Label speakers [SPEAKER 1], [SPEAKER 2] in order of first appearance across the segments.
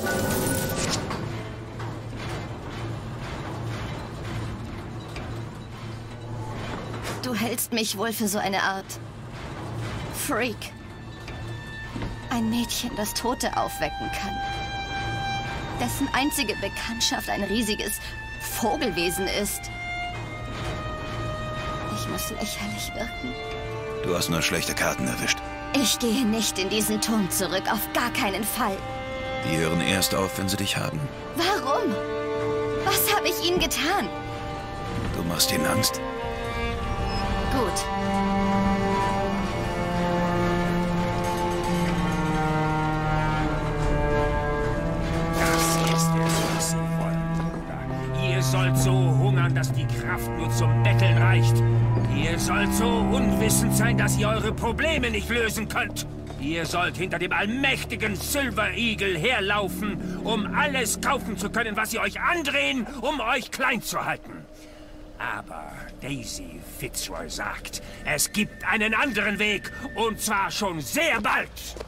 [SPEAKER 1] Du hältst mich wohl für so eine Art Freak. Ein Mädchen, das Tote aufwecken kann. Dessen einzige Bekanntschaft ein riesiges Vogelwesen ist. Ich muss lächerlich wirken.
[SPEAKER 2] Du hast nur schlechte Karten erwischt.
[SPEAKER 1] Ich gehe nicht in diesen Turm zurück, auf gar keinen Fall.
[SPEAKER 2] Die hören erst auf, wenn sie dich haben.
[SPEAKER 1] Warum? Was habe ich ihnen getan?
[SPEAKER 2] Du machst ihnen Angst.
[SPEAKER 1] Gut.
[SPEAKER 3] Das ist es, was Sie wollen, Bruder. Ihr sollt so hungern, dass die Kraft nur zum Betteln reicht. Ihr sollt so unwissend sein, dass ihr eure Probleme nicht lösen könnt. Ihr sollt hinter dem allmächtigen Silver Eagle herlaufen, um alles kaufen zu können, was sie euch andrehen, um euch klein zu halten. Aber Daisy Fitzroy sagt, es gibt einen anderen Weg, und zwar schon sehr bald.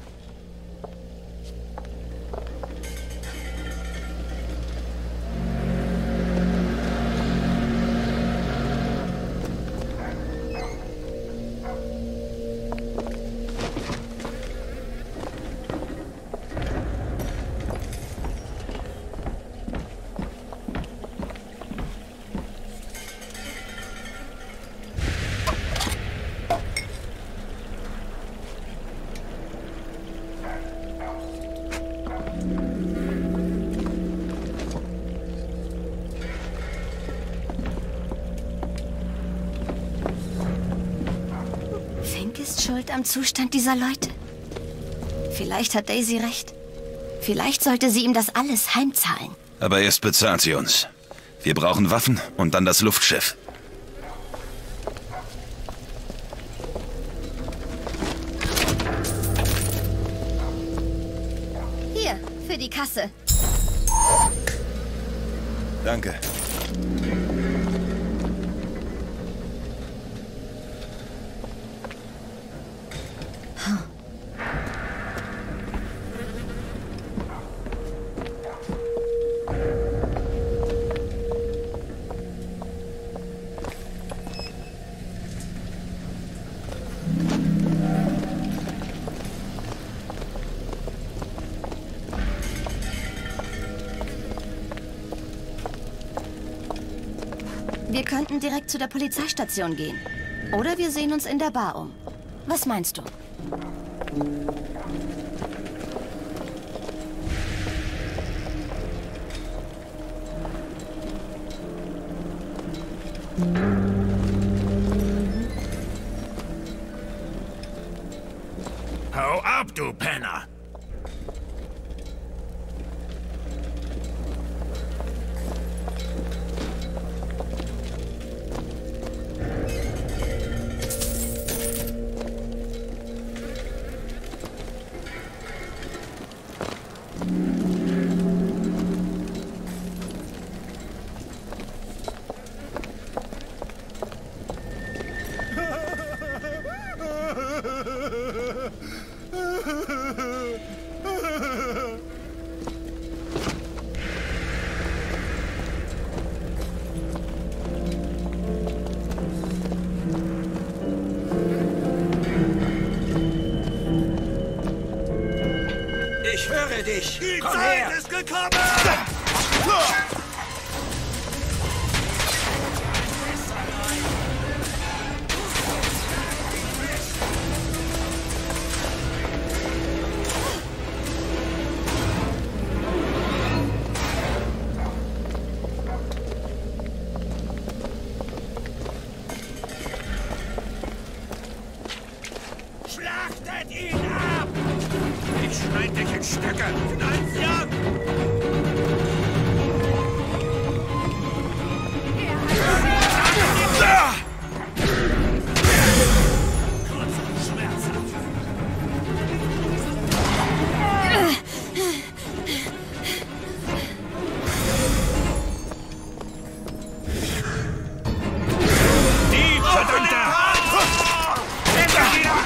[SPEAKER 1] Fink ist schuld am Zustand dieser Leute. Vielleicht hat Daisy recht. Vielleicht sollte sie ihm das alles heimzahlen.
[SPEAKER 2] Aber erst bezahlt sie uns. Wir brauchen Waffen und dann das Luftschiff.
[SPEAKER 1] Hier, für die Kasse.
[SPEAKER 2] Danke.
[SPEAKER 1] Wir könnten direkt zu der Polizeistation gehen. Oder wir sehen uns in der Bar um. Was meinst du?
[SPEAKER 3] Hau ab, du Penner!
[SPEAKER 4] Ich höre dich.
[SPEAKER 5] Die
[SPEAKER 4] Komm
[SPEAKER 5] Zeit
[SPEAKER 4] her.
[SPEAKER 5] ist gekommen!
[SPEAKER 3] Schlachtet ihn ab! Ich schneid dich in Stücke! Knallt sie ab!
[SPEAKER 5] Kurz und schmerzhaft.
[SPEAKER 3] Die verdammte! Nimm ihn wieder!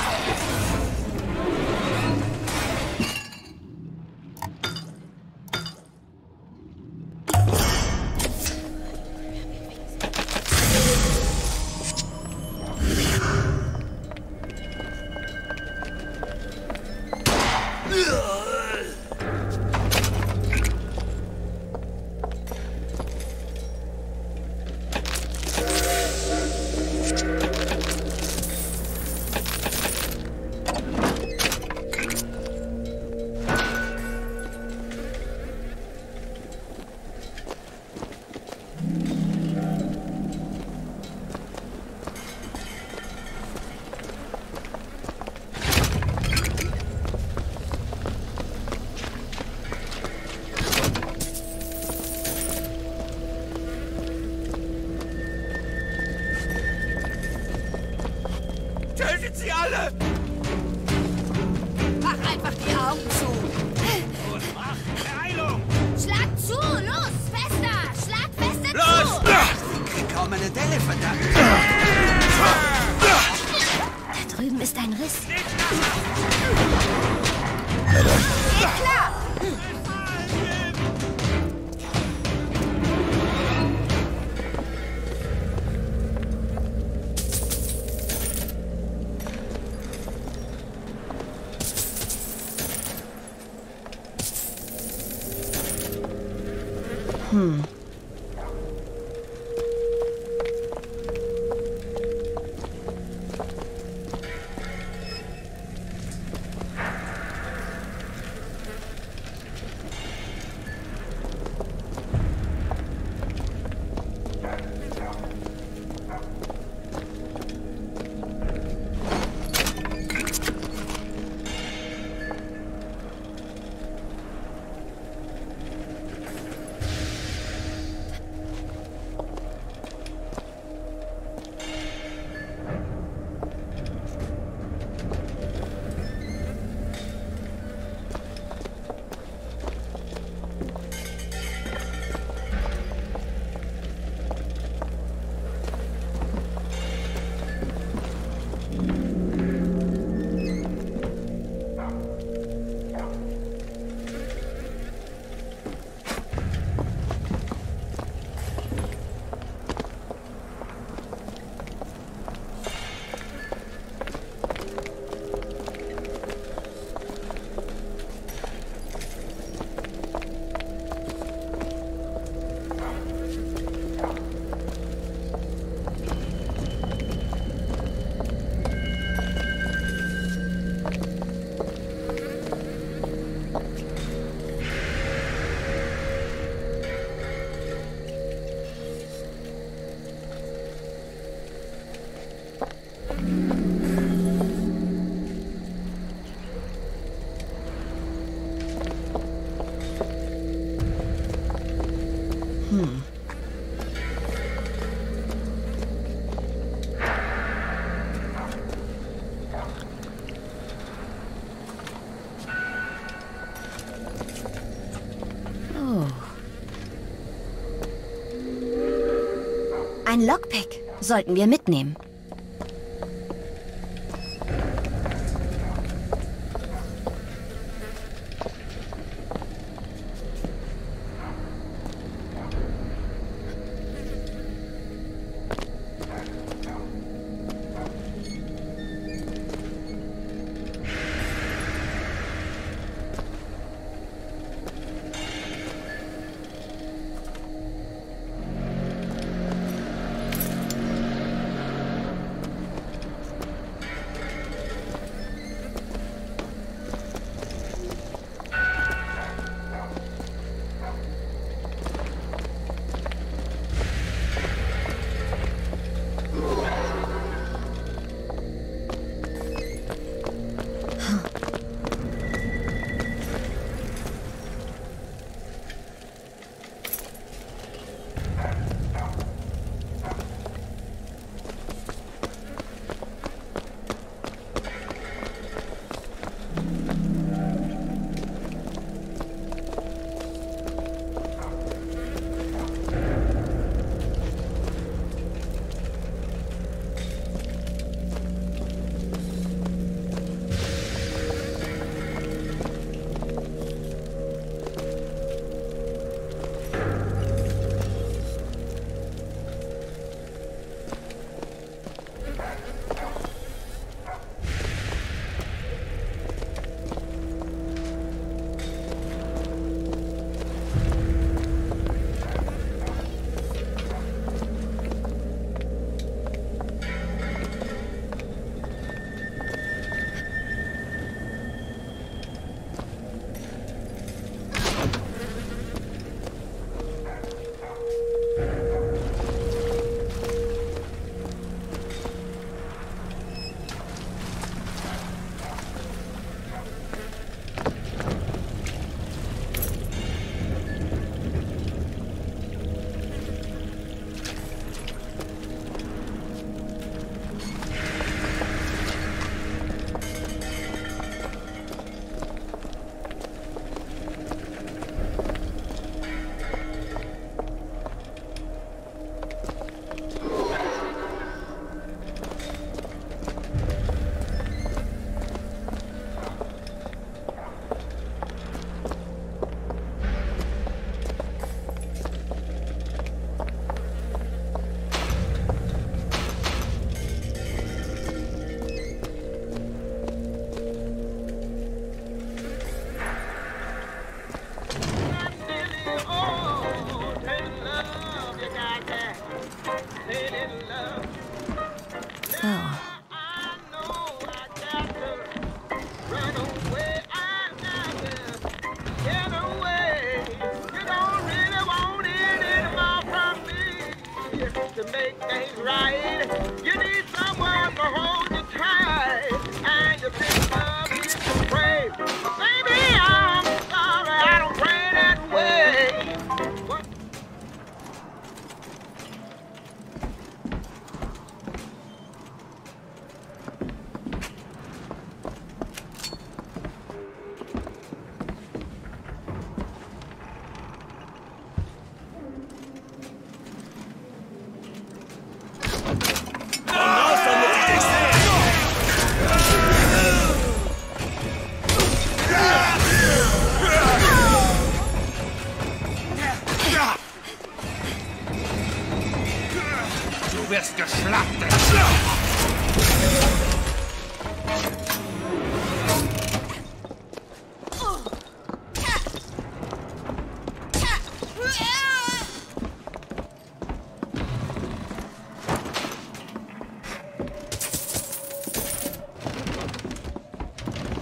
[SPEAKER 5] Tötet sie alle!
[SPEAKER 1] Mach einfach die Augen zu.
[SPEAKER 5] Und mach Beeilung!
[SPEAKER 1] Schlag zu, los, fester. Schlag fester
[SPEAKER 5] Los!
[SPEAKER 1] zu.
[SPEAKER 5] Ich krieg kaum eine Delle, verdammt!
[SPEAKER 1] Da drüben ist ein Riss. Geht klar. Ein Lockpick sollten wir mitnehmen.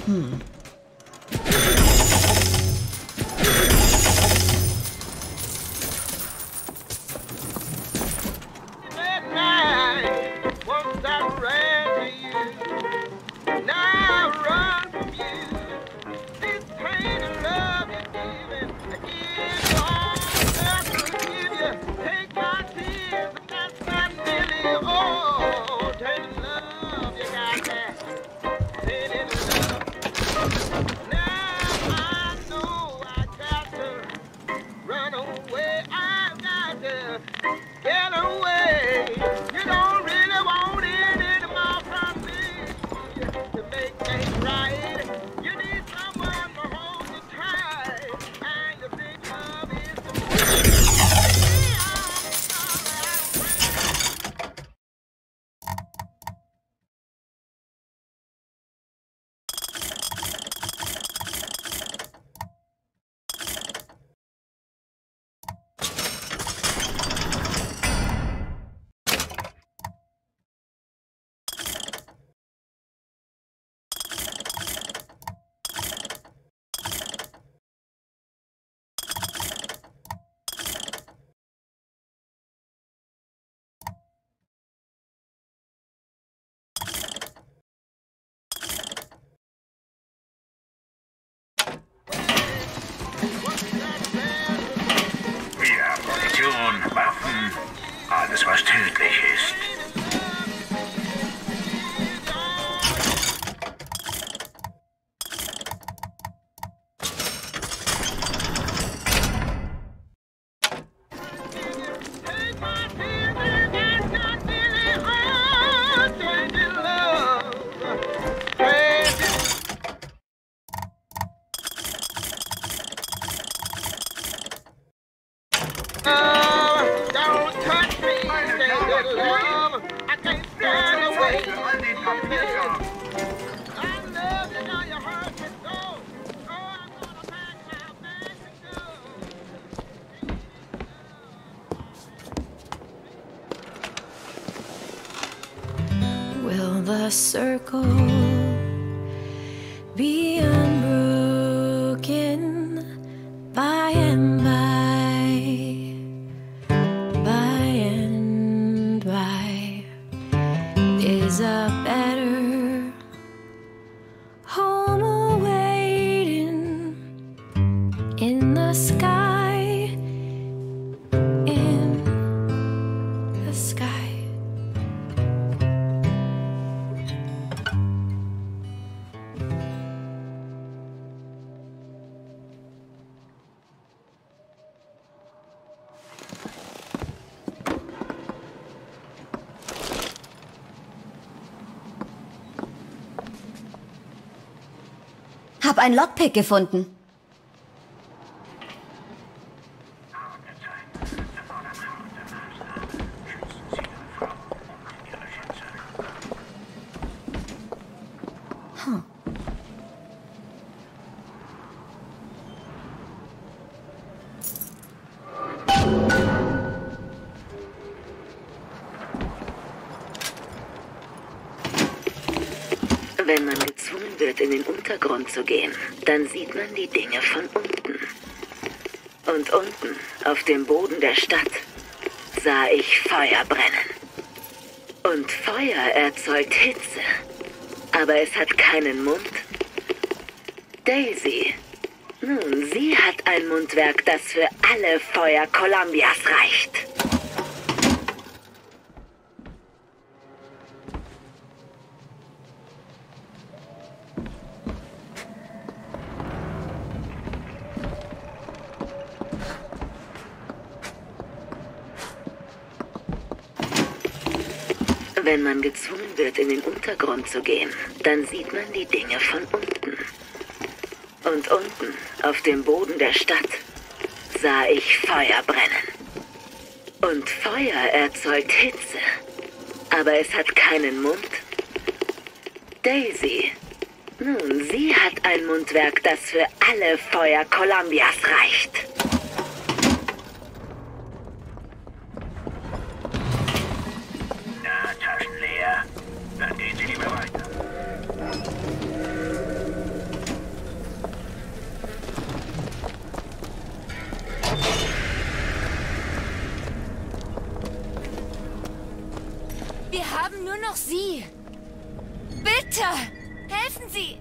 [SPEAKER 3] Waffen, alles was tödlich ist.
[SPEAKER 4] Will the circle be unbroken by and by, by and by? Is a better home awaiting in the sky, in the sky?
[SPEAKER 1] Hab ein Lockpick gefunden.
[SPEAKER 6] Wenn man gezwungen wird, in den Untergrund zu gehen, dann sieht man die Dinge von unten. Und unten, auf dem Boden der Stadt, sah ich Feuer brennen. Und Feuer erzeugt Hitze, aber es hat keinen Mund. Daisy, nun, sie hat ein Mundwerk, das für alle Feuer Columbias reicht. Wenn man gezwungen wird, in den Untergrund zu gehen, dann sieht man die Dinge von unten. Und unten, auf dem Boden der Stadt, sah ich Feuer brennen. Und Feuer erzeugt Hitze, aber es hat keinen Mund. Daisy, nun, sie hat ein Mundwerk, das für alle Feuer Columbias reicht.
[SPEAKER 3] Taschen leer. Dann gehen Sie lieber weiter.
[SPEAKER 1] noch Sie. Bitte, helfen Sie.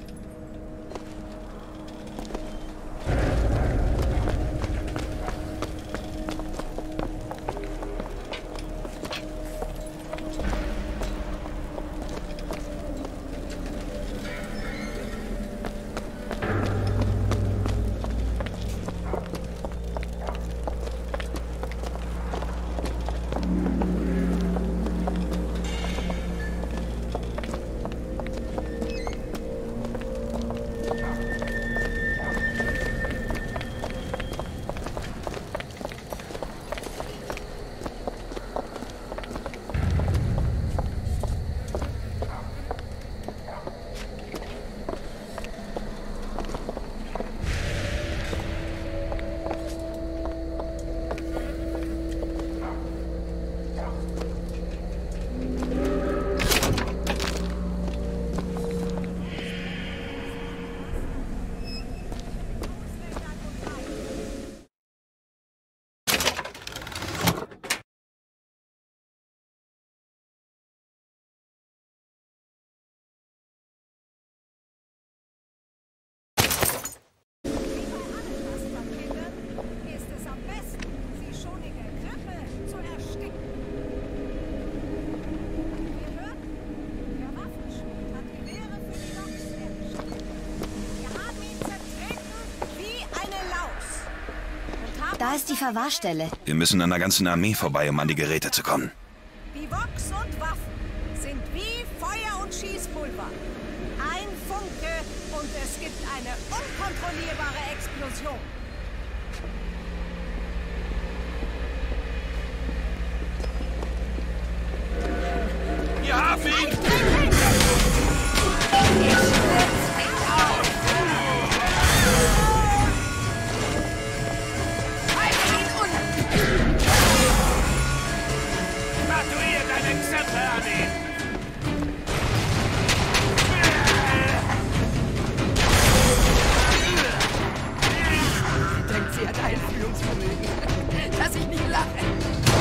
[SPEAKER 1] Da ist die Verwahrstelle.
[SPEAKER 2] Wir müssen an der ganzen Armee vorbei, um an die Geräte zu kommen.
[SPEAKER 7] Bivoks und Waffen sind wie Feuer und Schießpulver. Ein Funke und es gibt eine unkontrollierbare Explosion.
[SPEAKER 5] Wir haben ihn!
[SPEAKER 7] Denkt, sie hat Einfühlungsvermögen. Lass ich nicht lachen.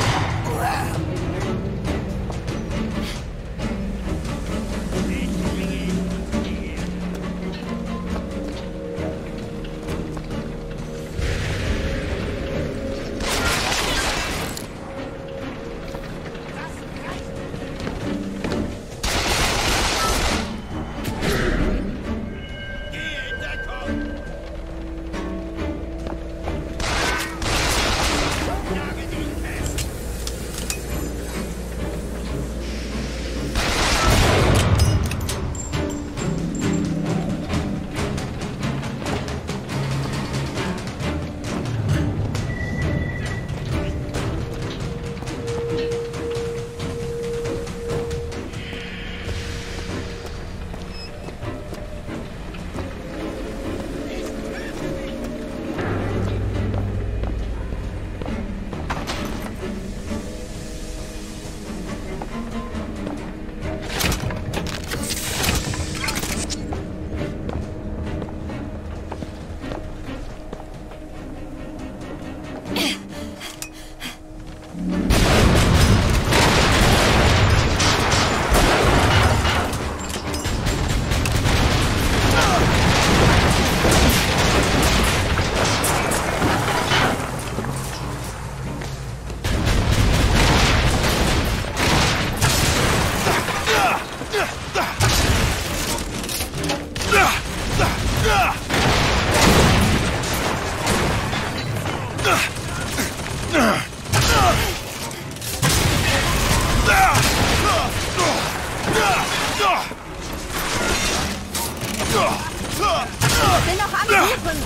[SPEAKER 1] Ich will noch angriffen.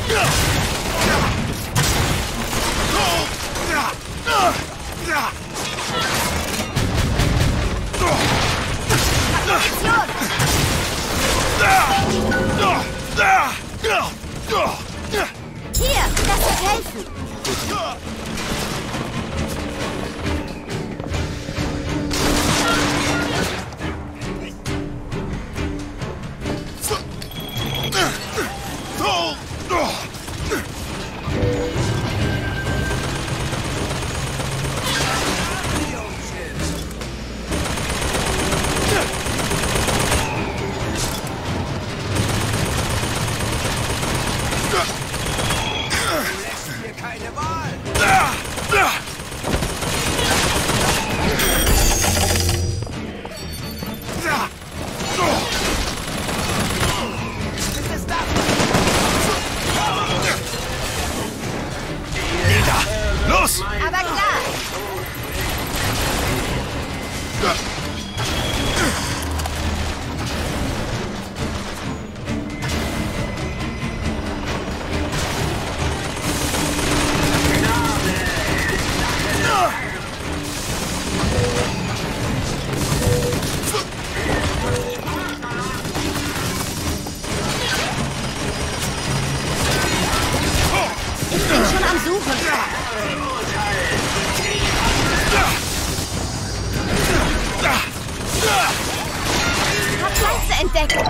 [SPEAKER 1] Hier, das wird helfen. entdecken.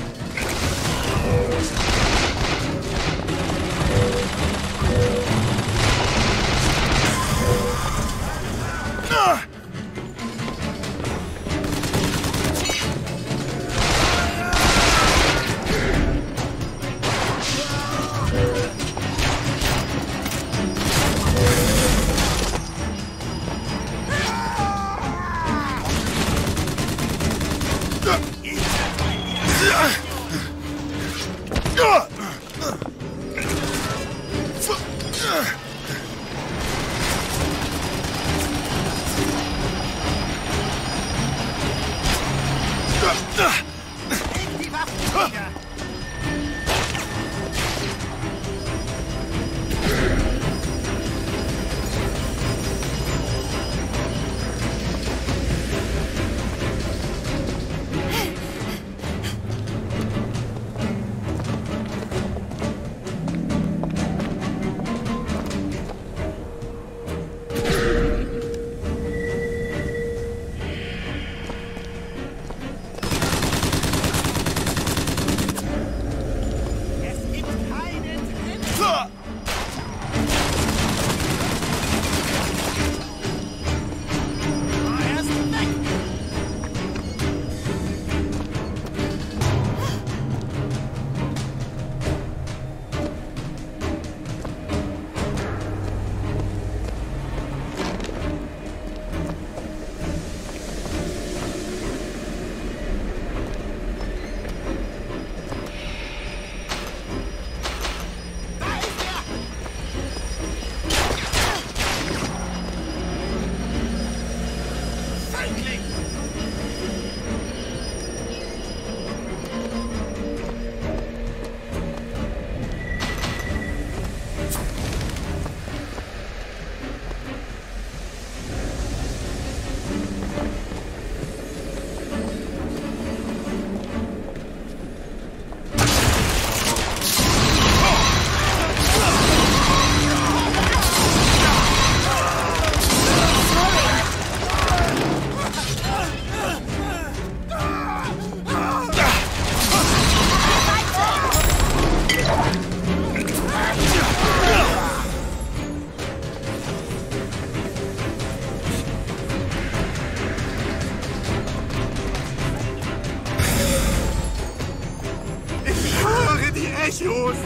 [SPEAKER 5] Echos!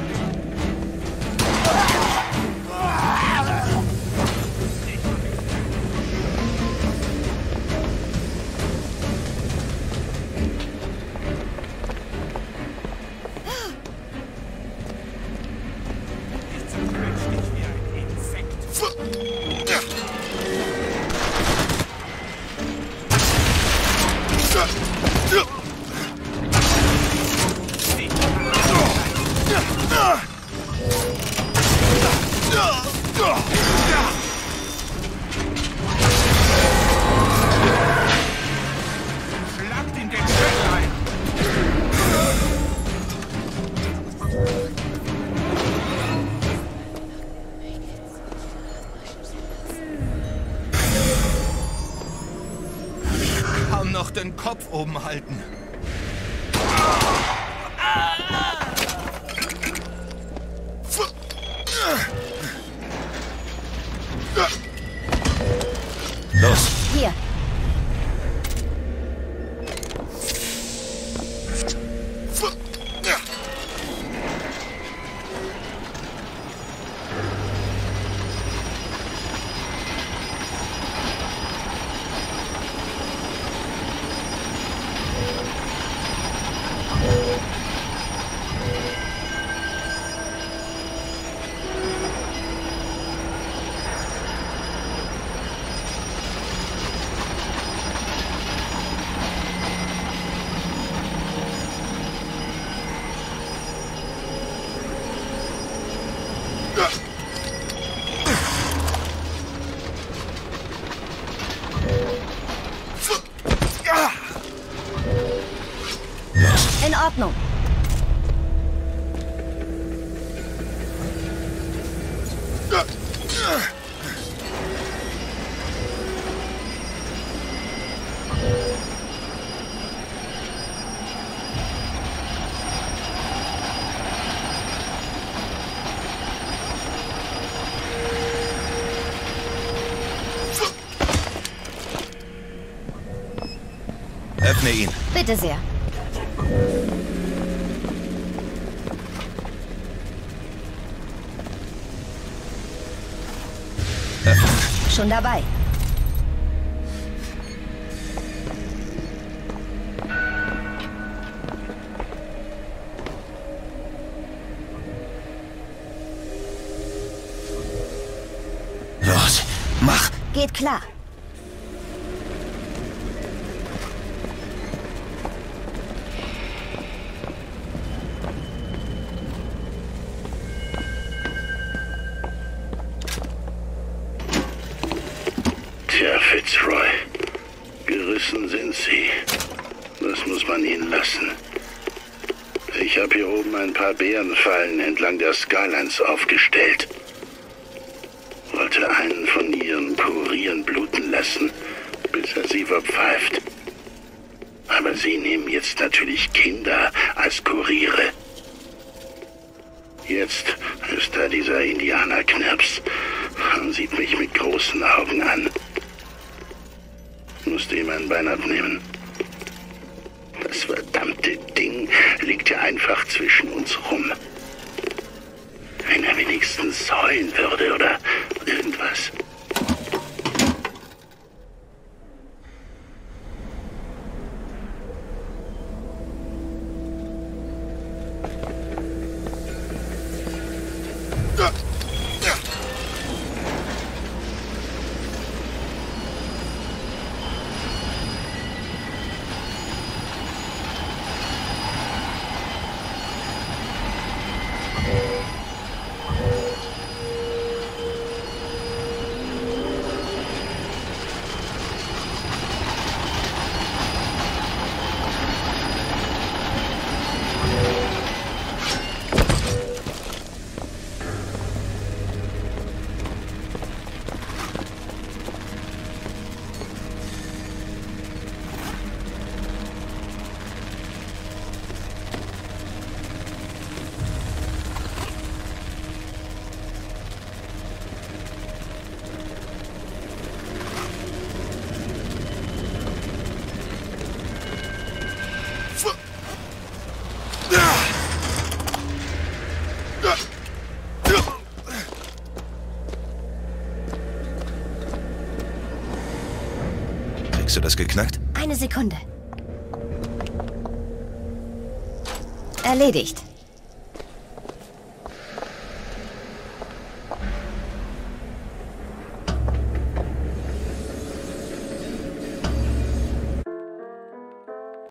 [SPEAKER 5] Ich zerquetsch dich wie ein Insekt. Schlagt ihn den Schritt ein! Kaum noch den Kopf oben halten.
[SPEAKER 2] Los.
[SPEAKER 1] Hier.
[SPEAKER 2] mir ihn.
[SPEAKER 1] Bitte sehr. Schon dabei.
[SPEAKER 2] Los, mach!
[SPEAKER 1] Geht klar.
[SPEAKER 8] Tja, Fitzroy. Gerissen sind sie. Das muss man ihnen lassen. Ich habe hier oben ein paar Bärenfallen entlang der Skylines aufgestellt. Wollte einen von ihren Kurieren bluten lassen, bis er sie verpfeift. Aber sie nehmen jetzt natürlich Kinder als Kuriere. Jetzt ist da dieser Indianerknirps und sieht mich mit großen Augen an. Musste ihm ein Bein abnehmen. Das verdammte Ding liegt ja einfach zwischen uns rum. Wenn er wenigstens heulen würde oder irgendwas.
[SPEAKER 2] Kriegst du das geknackt?
[SPEAKER 1] Eine Sekunde. Erledigt.